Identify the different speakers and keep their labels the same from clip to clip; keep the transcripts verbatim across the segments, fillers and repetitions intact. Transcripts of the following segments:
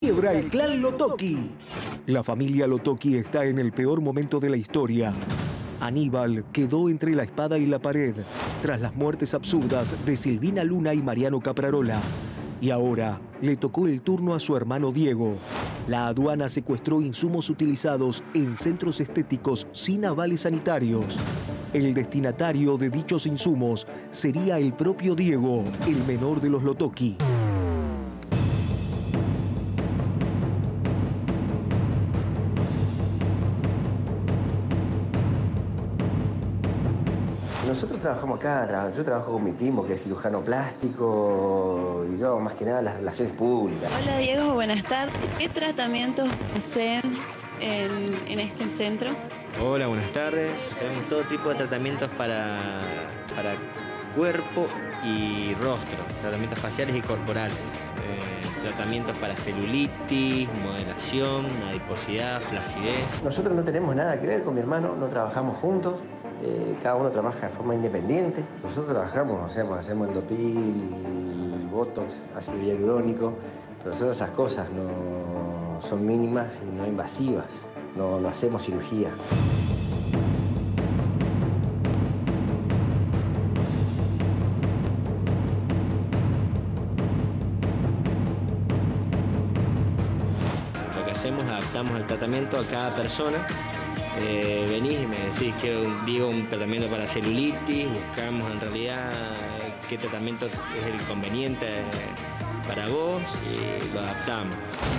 Speaker 1: quiebra el clan Lotoki. La familia Lotoki está en el peor momento de la historia. Aníbal quedó entre la espada y la pared tras las muertes absurdas de Silvina Luna y Mariano Caprarola. Y ahora le tocó el turno a su hermano Diego. La aduana secuestró insumos utilizados en centros estéticos sin avales sanitarios. El destinatario de dichos insumos sería el propio Diego, el menor de los Lotoki.
Speaker 2: Nosotros trabajamos acá, yo trabajo con mi primo que es cirujano plástico y yo más que nada las relaciones públicas.
Speaker 3: Hola Diego, buenas tardes. ¿Qué tratamientos hacen en, en este centro?
Speaker 4: Hola, buenas tardes. Tenemos todo tipo de tratamientos para, para cuerpo y rostro, tratamientos faciales y corporales, eh, tratamientos para celulitis, modelación, adiposidad, flacidez.
Speaker 2: Nosotros no tenemos nada que ver con mi hermano, no trabajamos juntos. Eh, cada uno trabaja de forma independiente. Nosotros trabajamos, hacemos, hacemos endopil, botox, ácido hialurónico, pero solo esas cosas no son mínimas y no invasivas. No, no hacemos cirugía.
Speaker 4: Lo que hacemos es adaptamos el tratamiento a cada persona. Eh, venís y me decís que digo un tratamiento para celulitis, buscamos en realidad qué tratamiento es el conveniente para vos y lo adaptamos.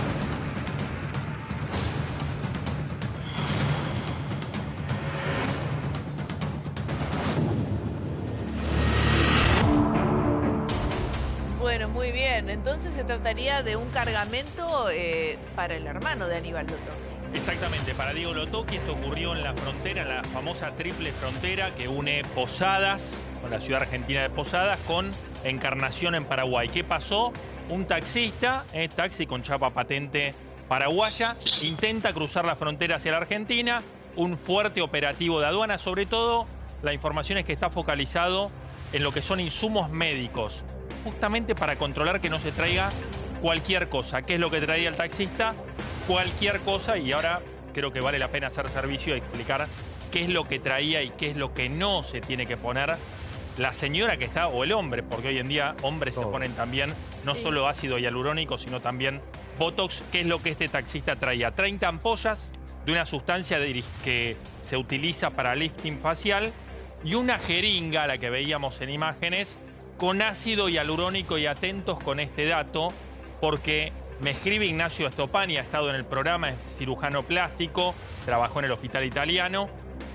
Speaker 5: Bueno, muy bien. Entonces se trataría de un cargamento eh, para el hermano de Aníbal Lotoki.
Speaker 6: Exactamente, para Diego Lotoki esto ocurrió en la frontera, en la famosa triple frontera que une Posadas, con la ciudad argentina de Posadas, con Encarnación en Paraguay. ¿Qué pasó? Un taxista, eh, taxi con chapa patente paraguaya, intenta cruzar la frontera hacia la Argentina, un fuerte operativo de aduana, sobre todo la información es que está focalizado en lo que son insumos médicos, justamente para controlar que no se traiga cualquier cosa. ¿Qué es lo que traía el taxista? Cualquier cosa, y ahora creo que vale la pena hacer servicio y explicar qué es lo que traía y qué es lo que no se tiene que poner la señora que está, o el hombre, porque hoy en día hombres Todo. se ponen también no sí. solo ácido hialurónico, sino también Botox. ¿Qué es lo que este taxista traía? treinta ampollas de una sustancia de, que se utiliza para lifting facial y una jeringa, la que veíamos en imágenes, con ácido hialurónico, y atentos con este dato, porque me escribe Ignacio Estopani, ha estado en el programa, es cirujano plástico, trabajó en el hospital italiano.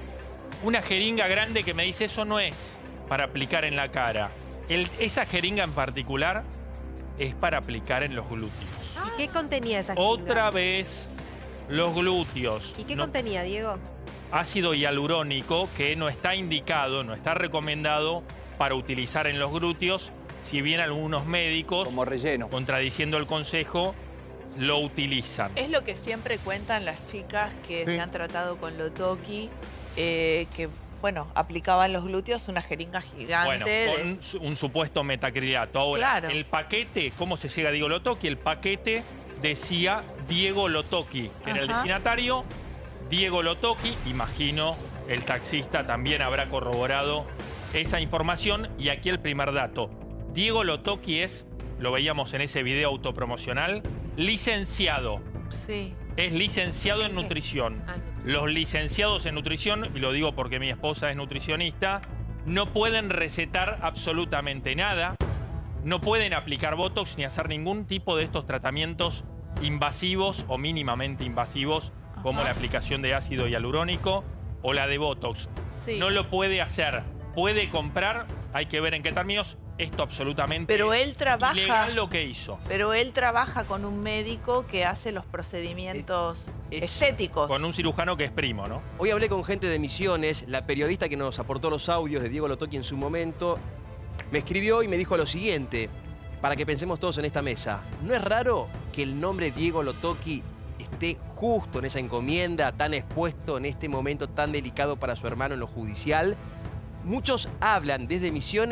Speaker 6: Una jeringa grande que me dice, eso no es para aplicar en la cara. El, esa jeringa en particular es para aplicar en los glúteos.
Speaker 7: ¿Y qué contenía esa jeringa?
Speaker 6: Otra vez, los glúteos.
Speaker 7: ¿Y qué
Speaker 6: no,
Speaker 7: contenía, Diego?
Speaker 6: Ácido hialurónico, que no está indicado, no está recomendado para utilizar en los glúteos. Si bien algunos médicos,
Speaker 8: como relleno,
Speaker 6: contradiciendo el consejo, lo utilizan.
Speaker 5: Es lo que siempre cuentan las chicas que sí. se han tratado con Lotoki, eh, que, bueno, aplicaban los glúteos una jeringa gigante.
Speaker 6: Bueno, con de... un supuesto metacrilato. Ahora, claro. el paquete, ¿cómo se llega a Diego Lotoki? El paquete decía Diego Lotoki, que era el destinatario. Diego Lotoki, imagino, el taxista también habrá corroborado esa información. Y aquí el primer dato. Diego Lotoki es, lo veíamos en ese video autopromocional, licenciado.
Speaker 5: Sí.
Speaker 6: Es licenciado en nutrición. Los licenciados en nutrición, y lo digo porque mi esposa es nutricionista, no pueden recetar absolutamente nada, no pueden aplicar Botox ni hacer ningún tipo de estos tratamientos invasivos o mínimamente invasivos, Ajá. como la aplicación de ácido hialurónico o la de Botox. Sí. No lo puede hacer. Puede comprar, hay que ver en qué términos. Esto absolutamente
Speaker 5: pero él trabaja,
Speaker 6: ilegal lo que hizo.
Speaker 5: Pero él trabaja con un médico que hace los procedimientos es, estéticos.
Speaker 6: Con un cirujano que es primo, ¿no?
Speaker 9: Hoy hablé con gente de Misiones, la periodista que nos aportó los audios de Diego Lotoki en su momento, me escribió y me dijo lo siguiente, para que pensemos todos en esta mesa. ¿No es raro que el nombre Diego Lotoki esté justo en esa encomienda, tan expuesto en este momento tan delicado para su hermano en lo judicial? Muchos hablan desde Misiones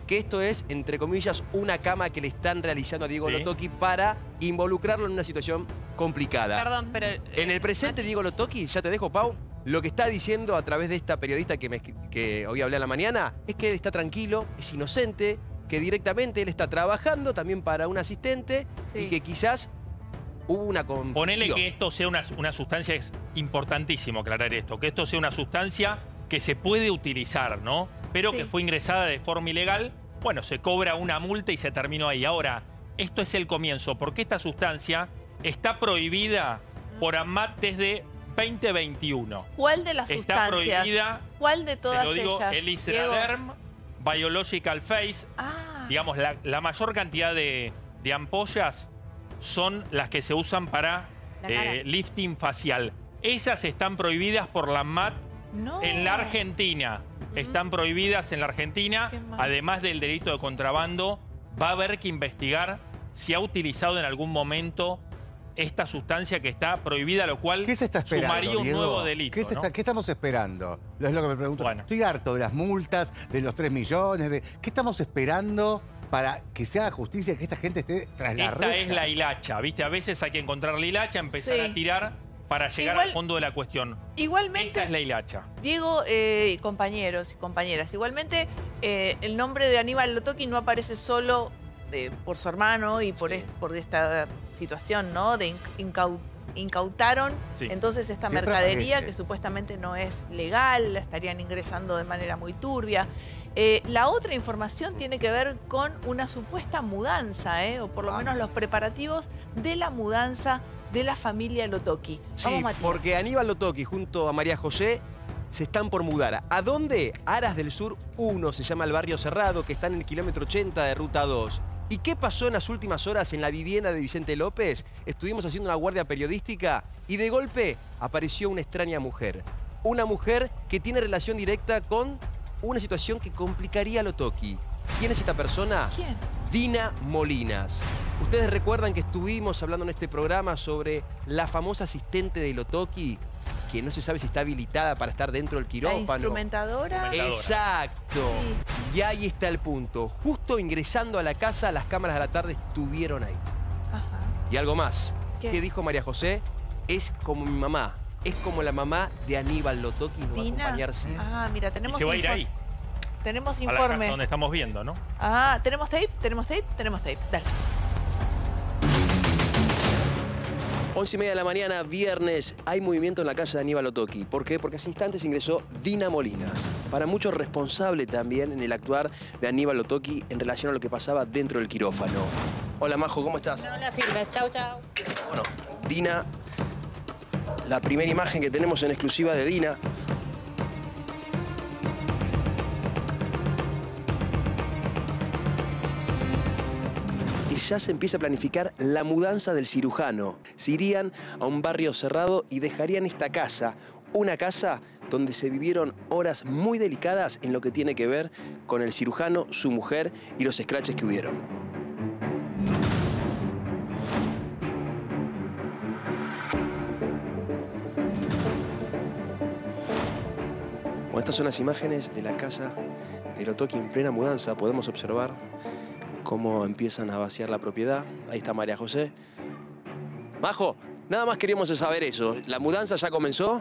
Speaker 9: que esto es, entre comillas, una cama que le están realizando a Diego
Speaker 6: Sí.
Speaker 9: Lo Tocchi para involucrarlo en una situación complicada.
Speaker 7: Perdón, pero... eh,
Speaker 9: En el presente, Diego Lo Tocchi, ya te dejo, Pau, lo que está diciendo a través de esta periodista que, me, que hoy hablé a la mañana es que él está tranquilo, es inocente, que directamente él está trabajando también para un asistente
Speaker 5: Sí.
Speaker 9: y que quizás hubo una confusión.
Speaker 6: Ponele que esto sea una, una sustancia, es importantísimo aclarar esto, que esto sea una sustancia que se puede utilizar, ¿no? Pero
Speaker 5: Sí.
Speaker 6: que fue ingresada de forma ilegal, bueno, se cobra una multa y se terminó ahí. Ahora, esto es el comienzo, porque esta sustancia está prohibida por ANMAT desde veinte veintiuno.
Speaker 5: ¿Cuál de las
Speaker 6: Está
Speaker 5: sustancias?
Speaker 6: prohibida,
Speaker 5: ¿Cuál de todas
Speaker 6: te lo digo,
Speaker 5: ellas?
Speaker 6: el
Speaker 5: Diego?
Speaker 6: Israderm, Biological Phase,
Speaker 5: Ah,
Speaker 6: digamos, la, la mayor cantidad de, de ampollas son las que se usan para
Speaker 7: La cara.
Speaker 6: eh, lifting facial. Esas están prohibidas por la ANMAT
Speaker 5: no.
Speaker 6: en la Argentina. Están prohibidas en la Argentina.
Speaker 5: Qué mal.
Speaker 6: Además del delito de contrabando, va a haber que investigar si ha utilizado en algún momento esta sustancia que está prohibida, lo cual
Speaker 8: ¿Qué se está esperando,
Speaker 6: sumaría un
Speaker 8: Diego?
Speaker 6: nuevo delito.
Speaker 8: ¿Qué, se
Speaker 6: ¿no?
Speaker 8: está- qué estamos esperando? Es lo que me pregunto.
Speaker 6: Bueno.
Speaker 8: Estoy harto de las multas, de los tres millones. De... ¿Qué estamos esperando para que se haga justicia y que esta gente esté tras la
Speaker 6: Esta
Speaker 8: reja?
Speaker 6: es la hilacha, ¿viste? A veces hay que encontrar la hilacha, empezar
Speaker 5: Sí.
Speaker 6: a tirar para llegar
Speaker 5: Igual-
Speaker 6: al fondo de la cuestión.
Speaker 5: Igualmente,
Speaker 6: Esta es la hilacha.
Speaker 5: Diego eh, y compañeros y compañeras, igualmente eh, el nombre de Aníbal Lo Tocchi no aparece solo de- por su hermano y por,
Speaker 9: Sí.
Speaker 5: es- por esta situación, ¿no? De inc- incau- incautaron
Speaker 6: Sí.
Speaker 5: entonces esta
Speaker 8: Siempre
Speaker 5: mercadería
Speaker 8: aparece.
Speaker 5: que supuestamente no es legal, la estarían ingresando de manera muy turbia. Eh, la otra información tiene que ver con una supuesta mudanza, ¿eh? O por lo
Speaker 8: Ah.
Speaker 5: menos los preparativos de la mudanza de la familia Lo Tocchi.
Speaker 9: Sí,
Speaker 5: Vamos, Matías.
Speaker 9: porque Aníbal Lo Tocchi junto a María José se están por mudar. ¿A dónde? Aras del Sur uno, se llama el barrio cerrado, que está en el kilómetro ochenta de Ruta dos. ¿Y qué pasó en las últimas horas en la vivienda de Vicente López? Estuvimos haciendo una guardia periodística y de golpe apareció una extraña mujer. Una mujer que tiene relación directa con una situación que complicaría a Lo Tocchi. ¿Quién es esta persona?
Speaker 5: ¿Quién?
Speaker 9: Dina Molinas. Ustedes recuerdan que estuvimos hablando en este programa sobre la famosa asistente de Lo Tocchi, que no se sabe si está habilitada para estar dentro del
Speaker 5: La
Speaker 9: quirófano.
Speaker 5: instrumentadora.
Speaker 6: Instrumentadora.
Speaker 9: Exacto. Y ahí está el punto. Justo ingresando a la casa, las cámaras de la tarde estuvieron ahí.
Speaker 5: Ajá.
Speaker 9: Y algo más.
Speaker 5: ¿Qué?
Speaker 9: ¿Qué dijo María José? Es como mi mamá. Es como la mamá de Aníbal Lo Tocchi. Nos va a
Speaker 5: Dina.
Speaker 9: acompañar siempre.
Speaker 5: Ah, mira,
Speaker 6: Y
Speaker 5: tenemos
Speaker 6: se va a ir
Speaker 5: infor-
Speaker 6: ahí,
Speaker 5: Tenemos
Speaker 6: a la casa
Speaker 5: informe.
Speaker 6: donde estamos viendo, ¿no?
Speaker 5: Ah, ¿tenemos tape? ¿Tenemos tape? Tenemos tape. Dale.
Speaker 9: once y media de la mañana, viernes, hay movimiento en la casa de Aníbal Lo Tocchi. ¿Por qué? Porque hace instantes ingresó Dina Molinas. Para muchos responsable también en el actuar de Aníbal Lo Tocchi en relación a lo que pasaba dentro del quirófano. Hola Majo, ¿cómo estás?
Speaker 7: Hola, firmes. Chau, chau.
Speaker 9: Bueno, Dina, la primera imagen que tenemos en exclusiva de Dina. Y ya se empieza a planificar la mudanza del cirujano. Se irían a un barrio cerrado y dejarían esta casa, una casa donde se vivieron horas muy delicadas en lo que tiene que ver con el cirujano, su mujer y los escraches que hubieron. Bueno, estas son las imágenes de la casa de Lo Tocchi en plena mudanza. Podemos observar cómo empiezan a vaciar la propiedad. Ahí está María José. Majo, nada más queríamos saber eso. ¿La mudanza ya comenzó?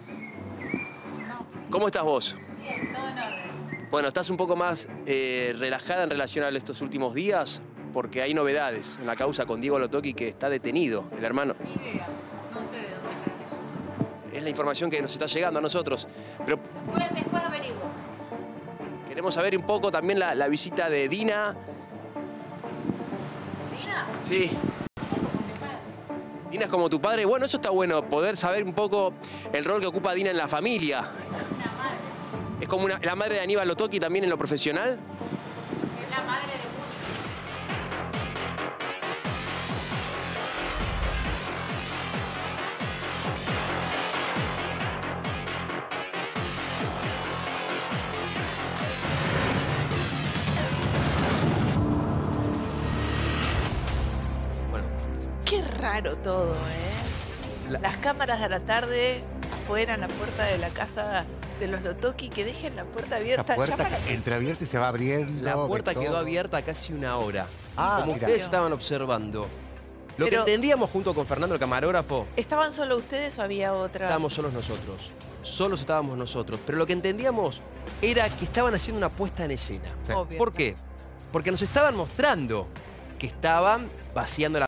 Speaker 9: ¿Cómo estás vos?
Speaker 7: Bien, todo en orden.
Speaker 9: Bueno, ¿estás un poco más eh, relajada en relación a estos últimos días? Porque hay novedades en la causa con Diego Lo Tocchi, que está detenido, el hermano.
Speaker 7: Ni idea. No sé de dónde.
Speaker 9: Es la información que nos está llegando a nosotros. Pero
Speaker 7: Después, después averiguo.
Speaker 9: queremos saber un poco también la, la visita de Dina.
Speaker 7: ¿Dina?
Speaker 9: Sí.
Speaker 7: Como mi padre.
Speaker 9: Dina es como tu padre. Bueno, eso está bueno, poder saber un poco el rol que ocupa Dina en la familia.
Speaker 7: Una madre.
Speaker 9: Es como una- la madre de Aníbal Lo Tocchi también en lo profesional.
Speaker 7: Es la madre de muchos.
Speaker 9: Bueno,
Speaker 5: Qué raro todo, ¿eh?
Speaker 9: La-
Speaker 5: Las cámaras de la tarde afuera en la puerta de la casa de los Lotoki, que dejen la puerta abierta.
Speaker 8: La puerta
Speaker 5: ya para-
Speaker 8: entreabierta y se va abriendo.
Speaker 9: La
Speaker 8: de
Speaker 9: puerta quedó
Speaker 8: todo.
Speaker 9: abierta casi una hora.
Speaker 8: Ah,
Speaker 9: como
Speaker 8: mira.
Speaker 9: ustedes estaban observando. Lo
Speaker 5: Pero-
Speaker 9: que entendíamos junto con Fernando, el camarógrafo,
Speaker 5: ¿Estaban solo ustedes o había otra?
Speaker 9: estábamos solos nosotros. Solos estábamos nosotros. Pero lo que entendíamos era que estaban haciendo una puesta en escena.
Speaker 5: Obvio.
Speaker 9: ¿Por qué? Porque nos estaban mostrando que estaban vaciando la